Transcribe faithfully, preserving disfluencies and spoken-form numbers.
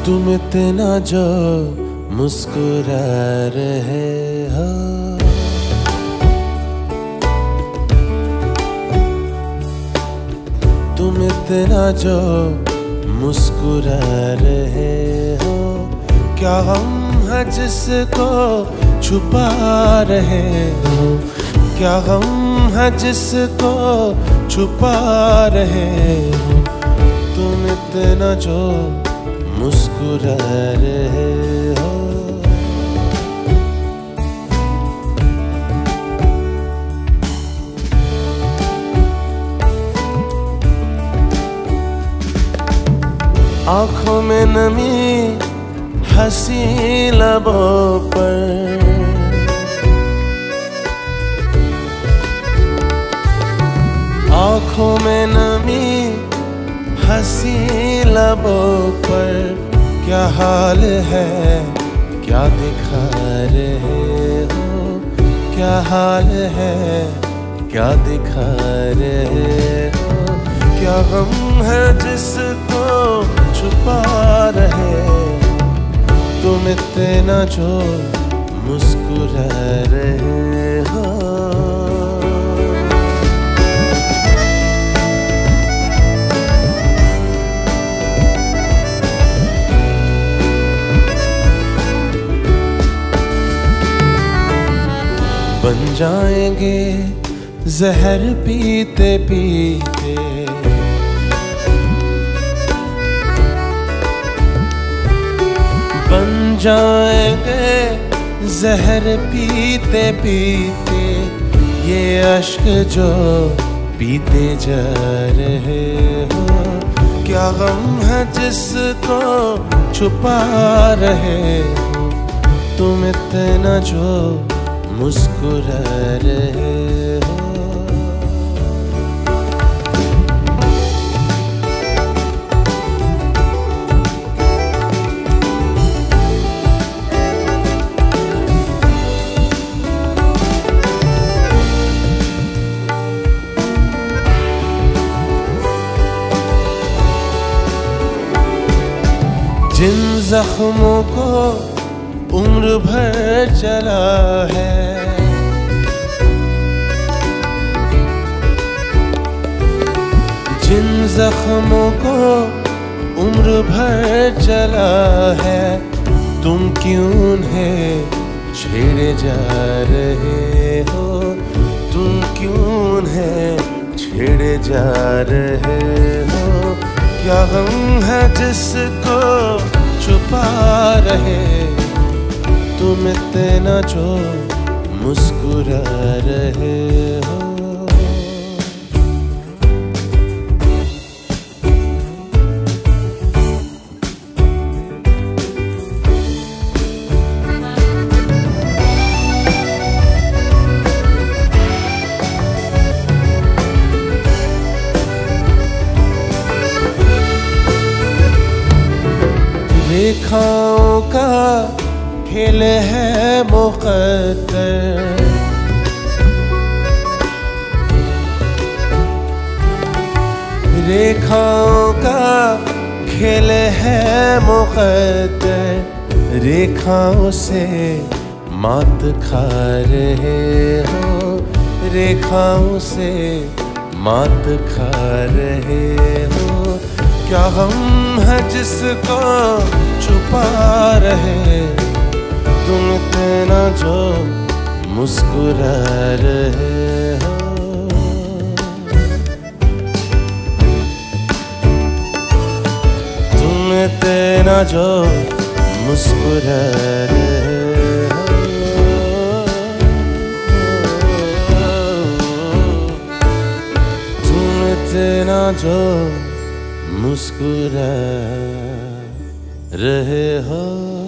तुम इतना जो मुस्कुरा रहे हो, तुम इतना जो मुस्कुरा रहे हो, क्या हम है जिसको छुपा रहे हो, क्या हम है जिसको छुपा रहे हो, तुम इतना जो मुस्कुरा रहे हो। आँखों में नमी हंसी लबों पर, आँखों में नमी हंसी लबों पर, क्या हाल है क्या दिखा रहे हो, क्या हाल है क्या दिखा रहे हो, क्या गम है जिसको छुपा रहे हो, तुम इतना जो मुस्कुरा रहे हो। बन जाएंगे जहर पीते पीते, बन जाएंगे जहर पीते पीते, ये अश्क जो पीते जा रहे हो, क्या गम है जिसको छुपा रहे हो, तुम इतना जो मुस्कुरा रहे हो। जिन जख्मों को उम्र भर चला है, जिन जख्मों को उम्र भर चला है, तुम क्यों उन्हें छेड़े जा रहे हो, तुम क्यों उन्हें छेड़े जा रहे हो, क्या गम है जिसको छुपा रहे हो, तुम इतना जो मुस्कुरा रहे हो। रेखाओं का खेल है मुक़द्दर, रेखाओं का खेल है मुक़द्दर, रेखाओं से मात खा रहे हो, रेखाओं से मात खा रहे हो, क्या गम है जिसको छुपा रहे, तुम इतना जो मुस्कुरा रहे हो। तुम इतना जो मुस्कुरा रहे हो, तुम इतना जो मुस्कुरा रहे हो।